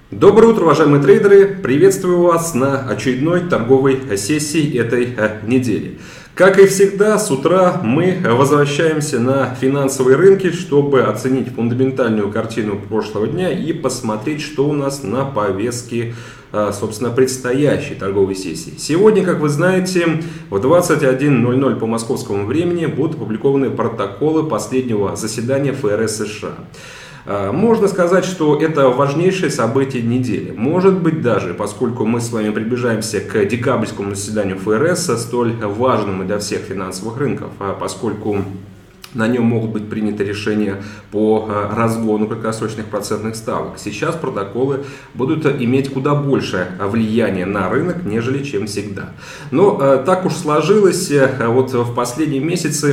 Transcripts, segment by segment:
Доброе утро, уважаемые трейдеры! Приветствую вас на очередной торговой сессии этой недели. Как и всегда, с утра мы возвращаемся на финансовые рынки, чтобы оценить фундаментальную картину прошлого дня и посмотреть, что у нас на повестке, собственно, предстоящей торговой сессии. Сегодня, как вы знаете, в 21:00 по московскому времени будут опубликованы протоколы последнего заседания ФРС США. Можно сказать, что это важнейшее событие недели. Может быть даже, поскольку мы с вами приближаемся к декабрьскому заседанию ФРС, столь важному для всех финансовых рынков, поскольку на нем могут быть приняты решения по разгону краткосрочных процентных ставок. Сейчас протоколы будут иметь куда больше влияния на рынок, нежели чем всегда. Но так уж сложилось, вот в последние месяцы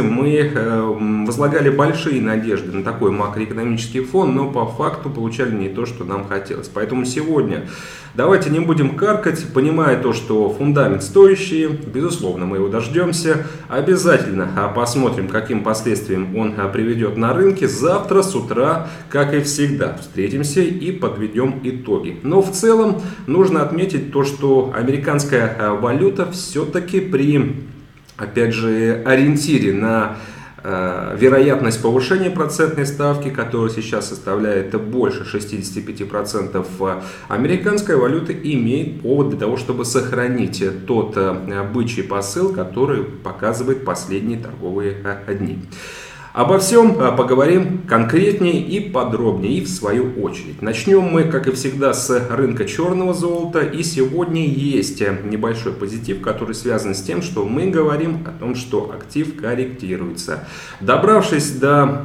мы возлагали большие надежды на такой макроэкономический фон, но по факту получали не то, что нам хотелось. Поэтому сегодня давайте не будем каркать, понимая то, что фундамент стоящий, безусловно, мы его дождемся, обязательно посмотрим, каким последствиям он приведет на рынке. Завтра с утра, как и всегда, встретимся и подведем итоги. Но в целом нужно отметить то, что американская валюта все-таки при, опять же, ориентире на вероятность повышения процентной ставки, которая сейчас составляет больше 65%, американская валюта имеет повод для того, чтобы сохранить тот бычий посыл, который показывает последние торговые дни. Обо всем поговорим конкретнее и подробнее, и в свою очередь. Начнем мы, как и всегда, с рынка черного золота. И сегодня есть небольшой позитив, который связан с тем, что мы говорим о том, что актив корректируется. Добравшись до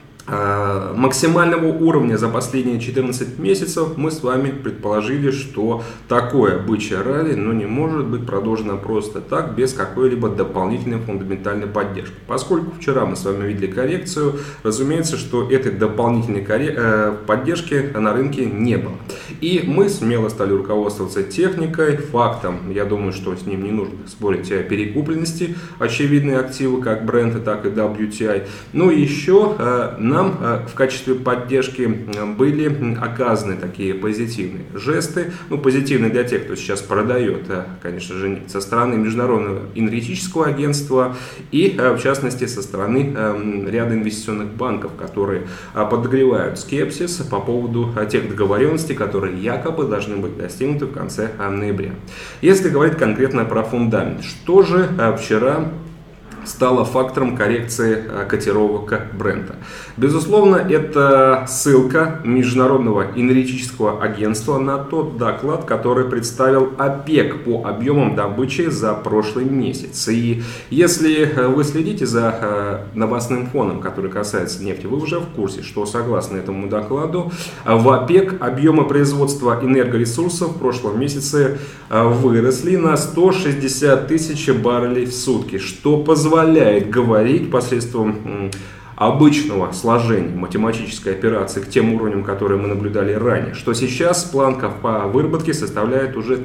максимального уровня за последние 14 месяцев, мы с вами предположили, что такое бычье ралли не может быть продолжено просто так, без какой-либо дополнительной фундаментальной поддержки. Поскольку вчера мы с вами видели коррекцию, разумеется, что этой дополнительной поддержки на рынке не было. И мы смело стали руководствоваться техникой, фактом, я думаю, что с ним не нужно спорить, о перекупленности очевидные активы, как Brent, так и WTI. Но еще нам в качестве поддержки были оказаны такие позитивные жесты, позитивные для тех, кто сейчас продает, конечно же, со стороны Международного энергетического агентства и, в частности, со стороны ряда инвестиционных банков, которые подогревают скепсис по поводу тех договоренностей, которые якобы должны быть достигнуты в конце ноября. Если говорить конкретно про фундамент, что же вчера стало фактором коррекции котировок Брента? Безусловно, это ссылка Международного энергетического агентства на тот доклад, который представил ОПЕК по объемам добычи за прошлый месяц. И если вы следите за новостным фоном, который касается нефти, вы уже в курсе, что согласно этому докладу в ОПЕК объемы производства энергоресурсов в прошлом месяце выросли на 160 тысяч баррелей в сутки, что позволяет говорить посредством обычного сложения математической операции к тем уровням, которые мы наблюдали ранее, что сейчас планка по выработке составляет уже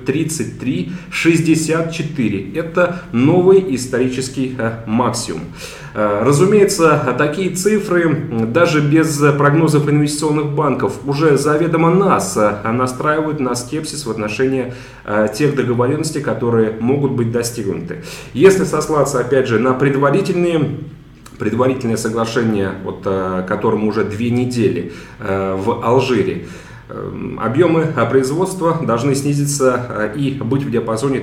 33,64. Это новый исторический максимум. Разумеется, такие цифры, даже без прогнозов инвестиционных банков, уже заведомо нас настраивают на скепсис в отношении тех договоренностей, которые могут быть достигнуты. Если сослаться, опять же, на предварительное соглашение, которому уже 2 недели в Алжире, объемы производства должны снизиться и быть в диапазоне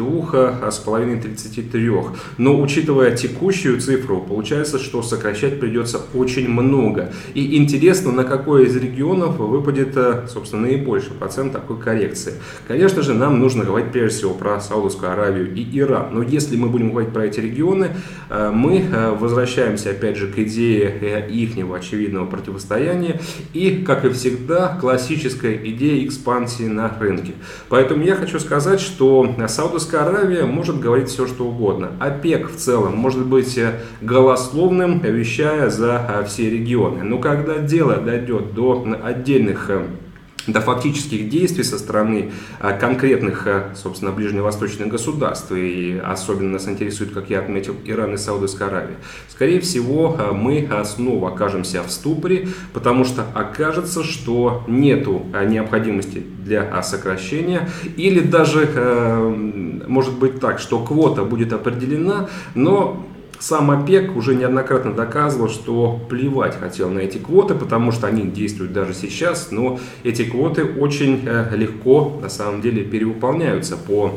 32,5-33. Но учитывая текущую цифру, получается, что сокращать придется очень много. И интересно, на какой из регионов выпадет, собственно, наибольший процент такой коррекции. Конечно же, нам нужно говорить прежде всего про Саудовскую Аравию и Иран. Но если мы будем говорить про эти регионы, мы возвращаемся опять же к идее ихнего очевидного противостояния и, как и всегда, классической идея экспансии на рынке. Поэтому я хочу сказать, что Саудовская Аравия может говорить все, что угодно. ОПЕК в целом может быть голословным, вещая за все регионы. Но когда дело дойдет до отдельных до фактических действий со стороны конкретных, собственно, ближневосточных государств, и особенно нас интересует, как я отметил, Иран и Саудовская Аравия, скорее всего, мы снова окажемся в ступоре, потому что окажется, что нету необходимости для сокращения, или даже может быть так, что квота будет определена, но сам ОПЕК уже неоднократно доказывал, что плевать хотел на эти квоты, потому что они действуют даже сейчас, но эти квоты очень легко на самом деле перевыполняются по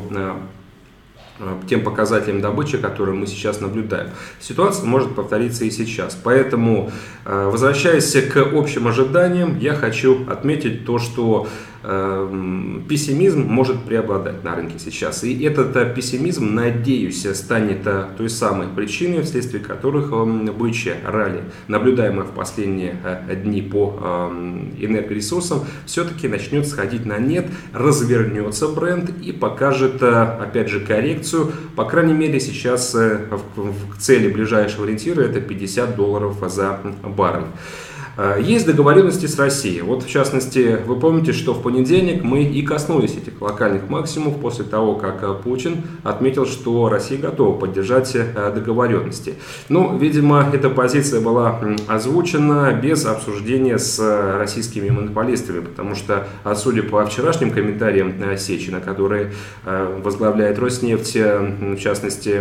тем показателям добычи, которые мы сейчас наблюдаем. Ситуация может повториться и сейчас. Поэтому, возвращаясь к общим ожиданиям, я хочу отметить то, что пессимизм может преобладать на рынке сейчас. И этот пессимизм, надеюсь, станет той самой причиной, вследствие которых бычье ралли, наблюдаемое в последние дни по энергоресурсам, все-таки начнет сходить на нет, развернется бренд и покажет, опять же, коррекцию. По крайней мере, сейчас в цели ближайшего ориентира это $50 за баррель. Есть договоренности с Россией. Вот, в частности, вы помните, что в понедельник мы и коснулись этих локальных максимумов после того, как Путин отметил, что Россия готова поддержать договоренности. Ну, видимо, эта позиция была озвучена без обсуждения с российскими монополистами, потому что, судя по вчерашним комментариям Сечина, который возглавляет Роснефть, в частности,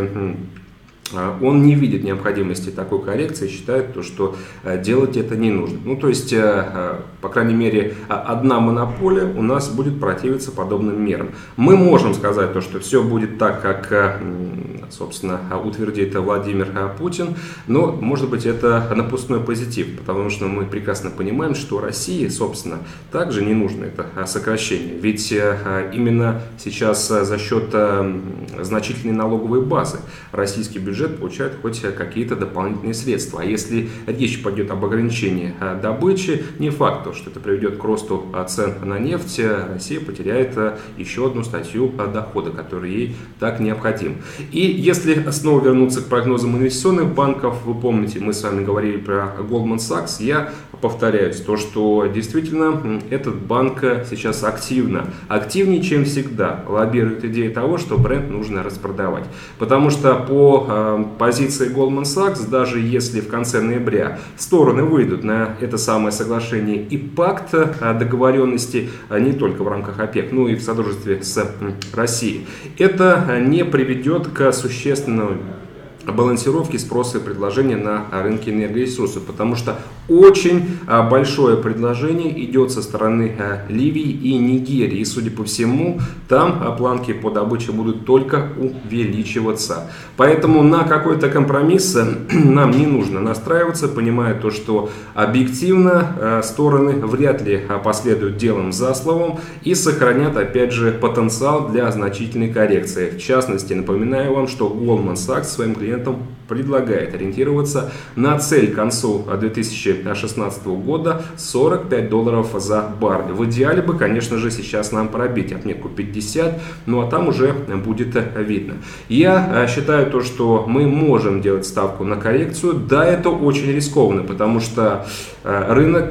он не видит необходимости такой коррекции, считает, что делать это не нужно. Ну, то есть, по крайней мере, одна монополия у нас будет противиться подобным мерам. Мы можем сказать, что все будет так, как, собственно, утвердит Владимир Путин, но, может быть, это напускной позитив, потому что мы прекрасно понимаем, что России, собственно, также не нужно это сокращение. Ведь именно сейчас за счет значительной налоговой базы российский бюджет получает хоть какие-то дополнительные средства. А если речь пойдет об ограничении добычи, не факт, что это приведет к росту цен на нефть, Россия потеряет еще одну статью дохода, который ей так необходим. И если снова вернуться к прогнозам инвестиционных банков, вы помните, мы с вами говорили про Goldman Sachs, я повторяюсь, то, что действительно этот банк сейчас активнее, чем всегда, лоббирует идею того, что бренд нужно распродавать. Потому что по позиции Goldman Sachs, даже если в конце ноября стороны выйдут на это самое соглашение и пакт договоренности не только в рамках ОПЕК, но и в содружестве с Россией, это не приведет к существенному балансировки спроса и предложения на рынке энергоресурсов, потому что очень большое предложение идет со стороны Ливии и Нигерии, и, судя по всему, там планки по добыче будут только увеличиваться. Поэтому на какой-то компромисс нам не нужно настраиваться, понимая то, что объективно стороны вряд ли последуют делом за словом и сохранят, опять же, потенциал для значительной коррекции. В частности, напоминаю вам, что Goldman Sachs своим клиентам предлагает ориентироваться на цель к концу 2016 года $45 за баррель. В идеале бы, конечно же, сейчас нам пробить отметку 50, ну а там уже будет видно. Я считаю то, что мы можем делать ставку на коррекцию. Да, это очень рискованно, потому что рынок,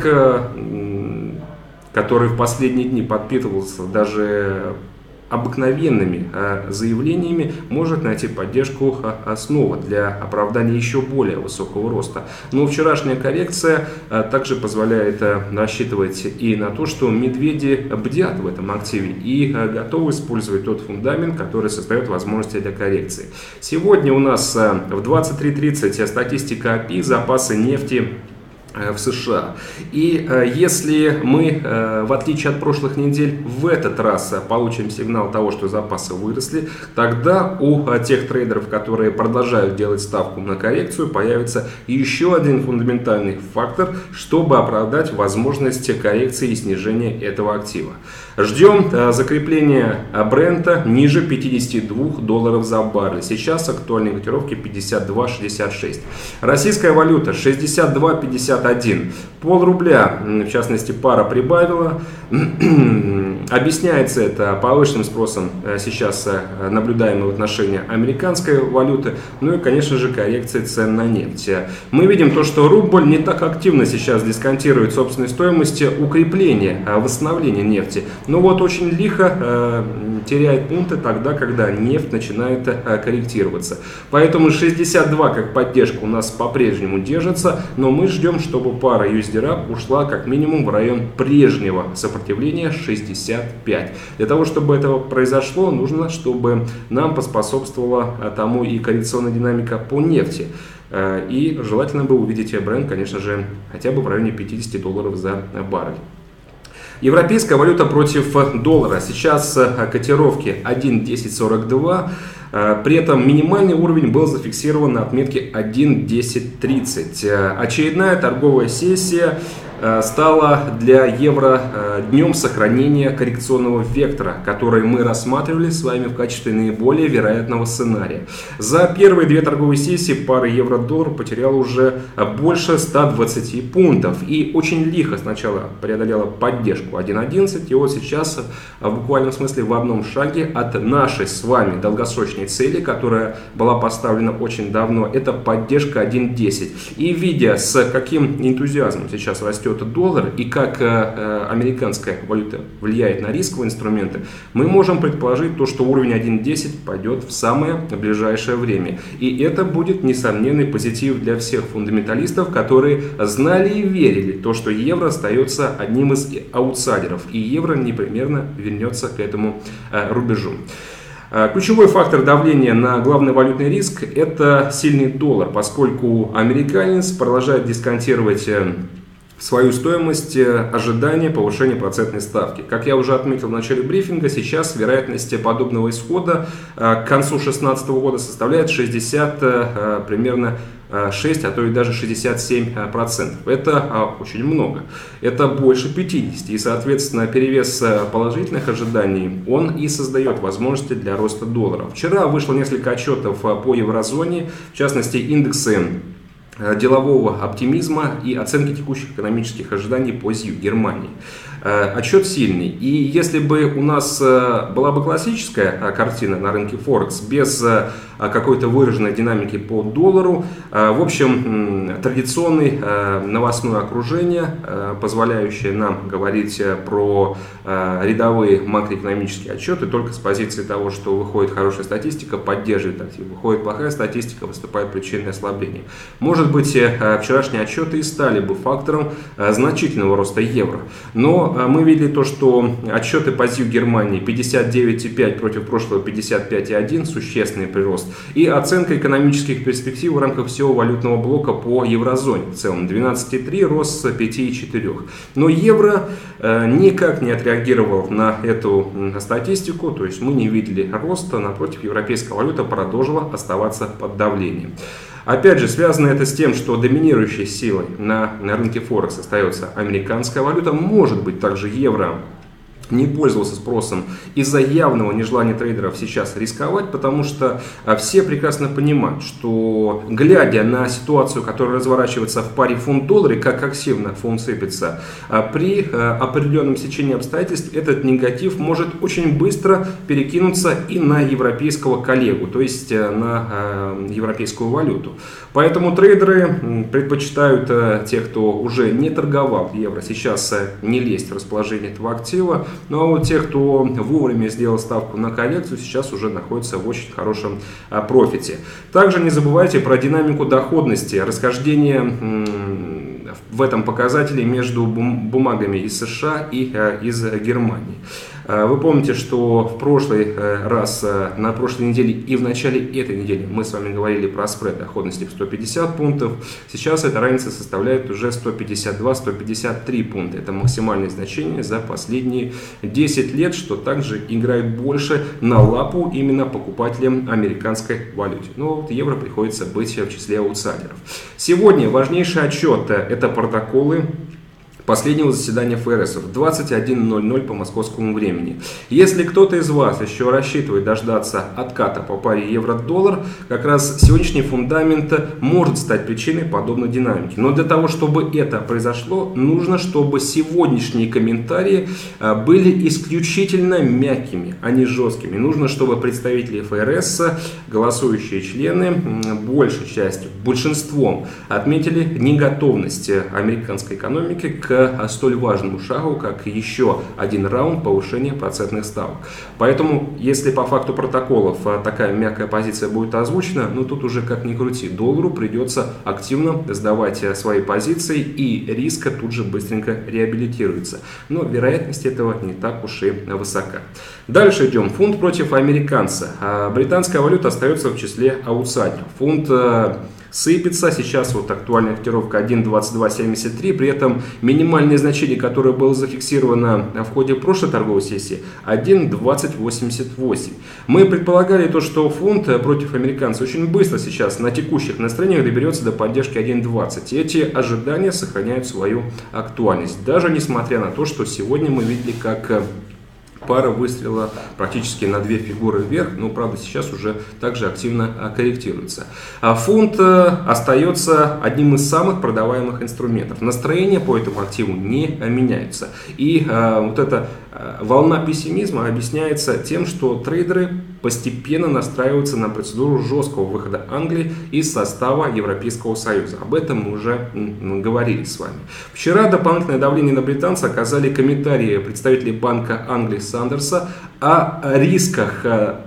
который в последние дни подпитывался даже обыкновенными заявлениями, может найти поддержку снова для оправдания еще более высокого роста. Но вчерашняя коррекция также позволяет рассчитывать и на то, что медведи бдят в этом активе и готовы использовать тот фундамент, который создает возможности для коррекции. Сегодня у нас в 23:30 статистика АПИ, запасы нефти в США. И если мы, в отличие от прошлых недель, в этот раз получим сигнал того, что запасы выросли, тогда у тех трейдеров, которые продолжают делать ставку на коррекцию, появится еще один фундаментальный фактор, чтобы оправдать возможность коррекции и снижения этого актива. Ждем закрепления брента ниже $52 за баррель. Сейчас актуальные котировки 52.66. Российская валюта 62.58. 61. Пол-рубля, в частности, пара прибавила. Объясняется это повышенным спросом сейчас наблюдаемым в отношении американской валюты, ну и, конечно же, коррекцией цен на нефть. Мы видим то, что рубль не так активно сейчас дисконтирует собственной стоимости укрепления, восстановления нефти. Но вот очень лихо теряет пункты тогда, когда нефть начинает корректироваться. Поэтому 62 как поддержка у нас по-прежнему держится, но мы ждем, чтобы пара USD-RAP ушла как минимум в район прежнего сопротивления 65. Для того, чтобы это произошло, нужно, чтобы нам поспособствовала тому и коррекционная динамика по нефти. И желательно бы увидеть бренд, конечно же, хотя бы в районе $50 за баррель. Европейская валюта против доллара. Сейчас котировки 1.1042. При этом минимальный уровень был зафиксирован на отметке 1.1030. Очередная торговая сессия стала для евро днем сохранения коррекционного вектора, который мы рассматривали с вами в качестве наиболее вероятного сценария. За первые две торговые сессии пара евро-доллар потеряла уже больше 120 пунктов и очень лихо сначала преодолела поддержку 1.11 и вот сейчас в буквальном смысле в одном шаге от нашей с вами долгосрочной цели, которая была поставлена очень давно, это поддержка 1.10. И видя, с каким энтузиазмом сейчас растет доллар и как американская валюта влияет на рисковые инструменты, мы можем предположить то, что уровень 1.10 пойдет в самое ближайшее время. И это будет несомненный позитив для всех фундаменталистов, которые знали и верили то, что евро остается одним из аутсайдеров и евро непременно вернется к этому рубежу. Ключевой фактор давления на главный валютный риск – это сильный доллар, поскольку американец продолжает дисконтировать свою стоимость ожидания повышения процентной ставки. Как я уже отметил в начале брифинга, сейчас вероятность подобного исхода к концу 2016 года составляет 60 примерно 6, а то и даже 67%. Это очень много. Это больше 50. И, соответственно, перевес положительных ожиданий, он и создает возможности для роста доллара. Вчера вышло несколько отчетов по еврозоне, в частности, индексы делового оптимизма и оценки текущих экономических ожиданий по ЗИУ Германии. Отчет сильный. И если бы у нас была бы классическая картина на рынке Форекс без какой-то выраженной динамики по доллару, в общем, традиционное новостное окружение, позволяющее нам говорить про рядовые макроэкономические отчеты только с позиции того, что выходит хорошая статистика, поддерживает актив, выходит плохая статистика, выступает причиной ослабления. Может быть, вчерашние отчеты и стали бы фактором значительного роста евро. Но мы видели то, что отчеты по ЗИУ Германии 59,5 против прошлого 55,1, существенный прирост. И оценка экономических перспектив в рамках всего валютного блока по еврозоне. В целом 12,3, рост с 5,4. Но евро никак не отреагировал на эту статистику, то есть мы не видели роста, напротив, европейская валюта продолжила оставаться под давлением. Опять же, связано это с тем, что доминирующей силой на рынке Форекс остается американская валюта, может быть также евро не пользовался спросом из-за явного нежелания трейдеров сейчас рисковать, потому что все прекрасно понимают, что глядя на ситуацию, которая разворачивается в паре фунт-доллар и как активно фунт сыпется, при определенном стечении обстоятельств этот негатив может очень быстро перекинуться и на европейского коллегу, то есть на европейскую валюту. Поэтому трейдеры предпочитают, те, кто уже не торговал евро, сейчас не лезть в расположение этого актива. Ну а вот те, кто вовремя сделал ставку на коррекцию, сейчас уже находятся в очень хорошем профите. Также не забывайте про динамику доходности, расхождение в этом показателе между бумагами из США и из Германии. Вы помните, что в прошлый раз, на прошлой неделе и в начале этой недели мы с вами говорили про спред доходности в 150 пунктов. Сейчас эта разница составляет уже 152-153 пункта. Это максимальное значение за последние 10 лет, что также играет больше на лапу именно покупателям американской валюты. Но вот евро приходится быть в числе аутсайдеров. Сегодня важнейший отчет – это протоколы последнего заседания ФРС в 21:00 по московскому времени. Если кто-то из вас еще рассчитывает дождаться отката по паре евро-доллар, как раз сегодняшний фундамент может стать причиной подобной динамики. Но для того, чтобы это произошло, нужно, чтобы сегодняшние комментарии были исключительно мягкими, а не жесткими. Нужно, чтобы представители ФРС, голосующие члены, большей частью, большинством отметили неготовность американской экономики к столь важному шагу, как еще один раунд повышения процентных ставок. Поэтому, если по факту протоколов такая мягкая позиция будет озвучена, тут уже как ни крути, доллару придется активно сдавать свои позиции, и риск тут же быстренько реабилитируется. Но вероятность этого не так уж и высока. Дальше идем. Фунт против американца. Британская валюта остается в числе аутсайдеров. Фунт сыпется, сейчас актуальная котировка 1.2273, при этом минимальное значение, которое было зафиксировано в ходе прошлой торговой сессии, 1.2088. Мы предполагали то, что фунт против американца очень быстро сейчас на текущих настроениях доберется до поддержки 1.20. И эти ожидания сохраняют свою актуальность, даже несмотря на то, что сегодня мы видели, как пара выстрела практически на две фигуры вверх, но, правда, сейчас уже также активно корректируется. Фунт остается одним из самых продаваемых инструментов. Настроения по этому активу не меняются. И вот эта волна пессимизма объясняется тем, что трейдеры постепенно настраиваются на процедуру жесткого выхода Англии из состава Европейского Союза. Об этом мы уже говорили с вами. Вчера дополнительное давление на британца оказали комментарии представителей Банка Англии Сандерса о рисках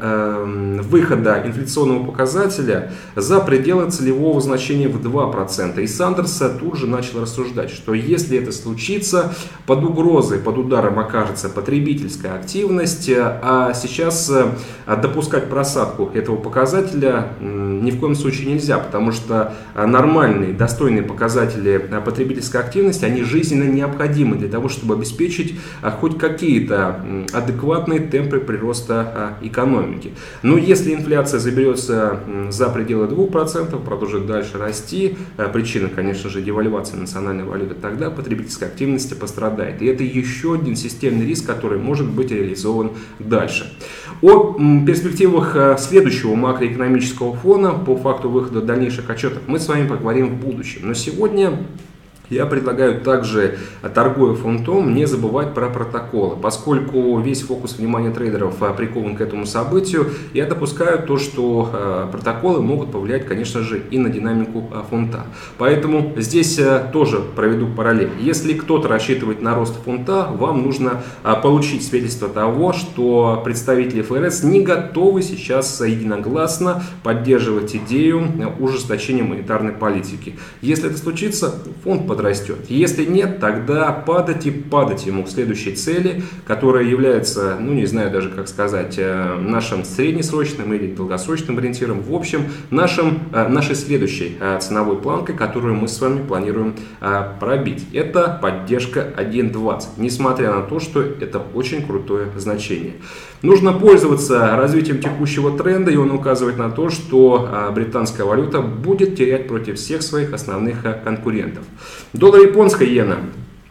выхода инфляционного показателя за пределы целевого значения в 2%. И Сандерс тут же начал рассуждать, что если это случится, под угрозой, под ударом окажется потребительская активность, а сейчас допускать просадку этого показателя ни в коем случае нельзя, потому что нормальные, достойные показатели потребительской активности, они жизненно необходимы для того, чтобы обеспечить хоть какие-то адекватные темпы прироста экономики. Но если инфляция заберется за пределы 2%, продолжит дальше расти, причина, конечно же, девальвации национальной валюты, тогда потребительская активность пострадает. И это еще один системный риск, который может быть реализован дальше. О перспективах следующего макроэкономического фона по факту выхода дальнейших отчетов мы с вами поговорим в будущем. Но сегодня я предлагаю также, торгуя фунтом, не забывать про протоколы. Поскольку весь фокус внимания трейдеров прикован к этому событию, я допускаю то, что протоколы могут повлиять, конечно же, и на динамику фунта. Поэтому здесь тоже проведу параллель. Если кто-то рассчитывает на рост фунта, вам нужно получить свидетельство того, что представители ФРС не готовы сейчас единогласно поддерживать идею ужесточения монетарной политики. Если это случится, фунт подрастет. Если нет, тогда падать и падать ему к следующей цели, которая является, не знаю даже как сказать, нашим среднесрочным или долгосрочным ориентиром, в общем, нашей следующей ценовой планкой, которую мы с вами планируем пробить. Это поддержка 1.20, несмотря на то, что это очень крутое значение. Нужно пользоваться развитием текущего тренда, и он указывает на то, что британская валюта будет терять против всех своих основных конкурентов. Доллар японская иена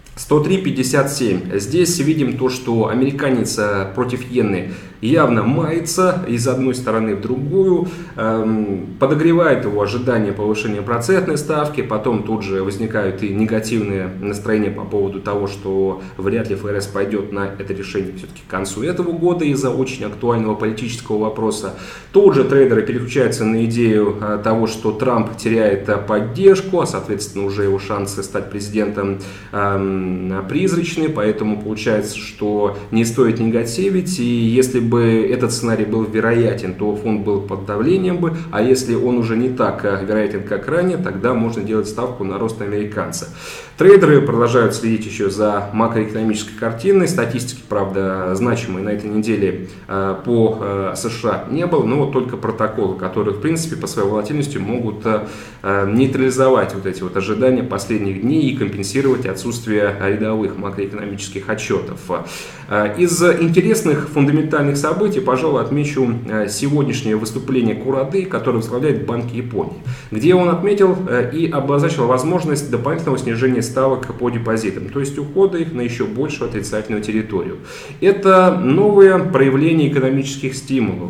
103.57. Здесь видим то, что американец против иены явно мается из одной стороны в другую, подогревает его ожидание повышения процентной ставки, потом тут же возникают и негативные настроения по поводу того, что вряд ли ФРС пойдет на это решение все-таки к концу этого года из-за очень актуального политического вопроса. Тут же трейдеры переключаются на идею того, что Трамп теряет поддержку, а соответственно уже его шансы стать президентом призрачные, поэтому получается, что не стоит негативить, и если бы этот сценарий был вероятен, то фунт был под давлением бы, а если он уже не так вероятен, как ранее, тогда можно делать ставку на рост американца. Трейдеры продолжают следить еще за макроэкономической картиной. Статистики, правда, значимой на этой неделе по США не было, но вот только протоколы, которые, в принципе, по своей волатильности могут нейтрализовать вот эти вот ожидания последних дней и компенсировать отсутствие рядовых макроэкономических отчетов. Из интересных фундаментальных событий, пожалуй, отмечу сегодняшнее выступление Курады, который возглавляет Банк Японии, где он отметил и обозначил возможность дополнительного снижения ставок по депозитам, то есть ухода их на еще большую отрицательную территорию. Это новое проявление экономических стимулов,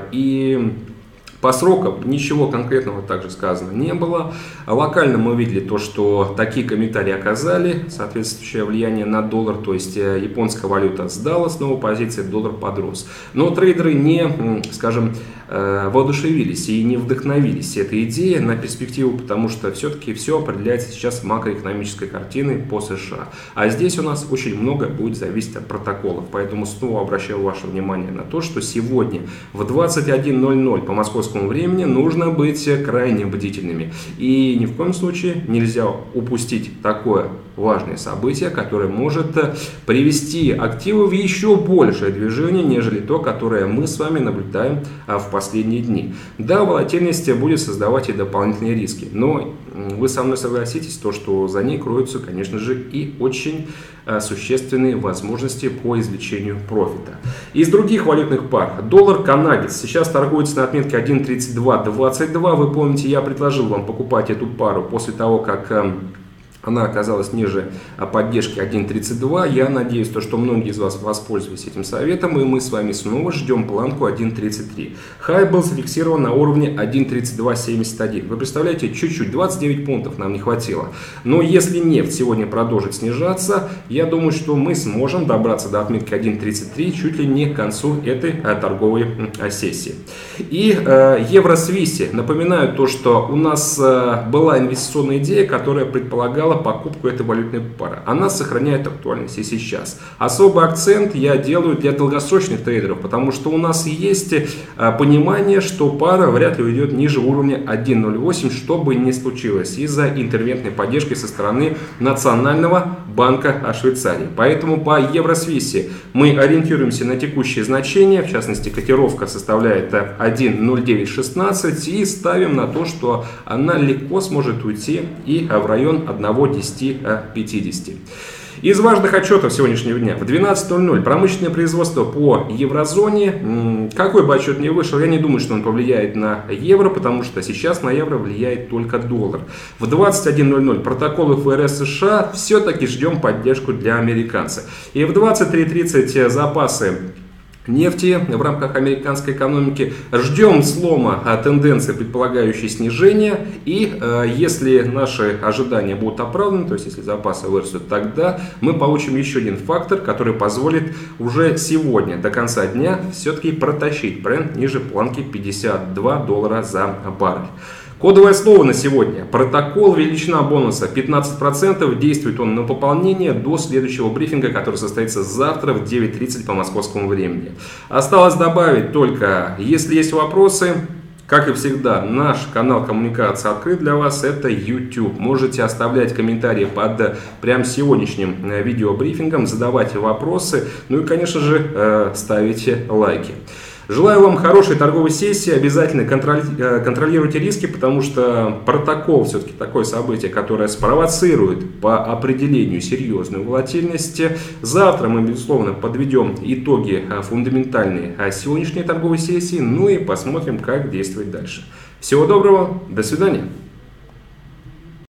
и по срокам ничего конкретного также сказано не было. Локально мы видели то, что такие комментарии оказали соответствующее влияние на доллар, то есть японская валюта сдала снова позиции, доллар подрос. Но трейдеры не, скажем, воодушевились и не вдохновились этой идеей на перспективу, потому что все-таки все определяется сейчас макроэкономической картиной по США. А здесь у нас очень много будет зависеть от протоколов. Поэтому снова обращаю ваше внимание на то, что сегодня в 21:00 по московскому времени нужно быть крайне бдительными. И ни в коем случае нельзя упустить такое важное событие, которое может привести активы в еще большее движение, нежели то, которое мы с вами наблюдаем в последние дни. Да, волатильность будет создавать и дополнительные риски, но вы со мной согласитесь, то, что за ней кроются, конечно же, и очень существенные возможности по извлечению профита. Из других валютных пар. Доллар-канадец сейчас торгуется на отметке 1.3222. Вы помните, я предложил вам покупать эту пару после того, как она оказалась ниже поддержки 1.32. Я надеюсь, что многие из вас воспользовались этим советом, и мы с вами снова ждем планку 1.33. Хай был зафиксирован на уровне 1.3271. Вы представляете, чуть-чуть, 29 пунктов нам не хватило. Но если нефть сегодня продолжит снижаться, я думаю, что мы сможем добраться до отметки 1.33 чуть ли не к концу этой торговой сессии. И евро-свиси. Напоминаю то, что у нас была инвестиционная идея, которая предполагала покупку этой валютной пары. Она сохраняет актуальность и сейчас. Особый акцент я делаю для долгосрочных трейдеров, потому что у нас есть понимание, что пара вряд ли уйдет ниже уровня 1.08, что бы ни случилось из-за интервентной поддержки со стороны Национального банка Швейцарии. Поэтому по евро-свиси мы ориентируемся на текущие значения, в частности котировка составляет 1.0916, и ставим на то, что она легко сможет уйти и в район 1.1050. Из важных отчетов сегодняшнего дня. В 12:00 промышленное производство по еврозоне. Какой бы отчет ни вышел, я не думаю, что он повлияет на евро, потому что сейчас на евро влияет только доллар. В 21:00 протоколы ФРС США. Все-таки ждем поддержку для американцев. И в 23:30 запасы нефти в рамках американской экономики. Ждем слома тенденции, предполагающей снижение. И если наши ожидания будут оправданы, то есть если запасы вырастут, тогда мы получим еще один фактор, который позволит уже сегодня до конца дня все-таки протащить бренд ниже планки $52 за баррель. Кодовое слово на сегодня. Протокол, величина бонуса 15%. Действует он на пополнение до следующего брифинга, который состоится завтра в 9:30 по московскому времени. Осталось добавить только, если есть вопросы, как и всегда, наш канал коммуникации открыт для вас, это YouTube. Можете оставлять комментарии под прям сегодняшним видеобрифингом, задавать вопросы, ну и, конечно же, ставите лайки. Желаю вам хорошей торговой сессии, обязательно контролируйте риски, потому что протокол все-таки такое событие, которое спровоцирует по определению серьезную волатильность. Завтра мы, безусловно, подведем итоги фундаментальной сегодняшней торговой сессии, ну и посмотрим, как действовать дальше. Всего доброго, до свидания.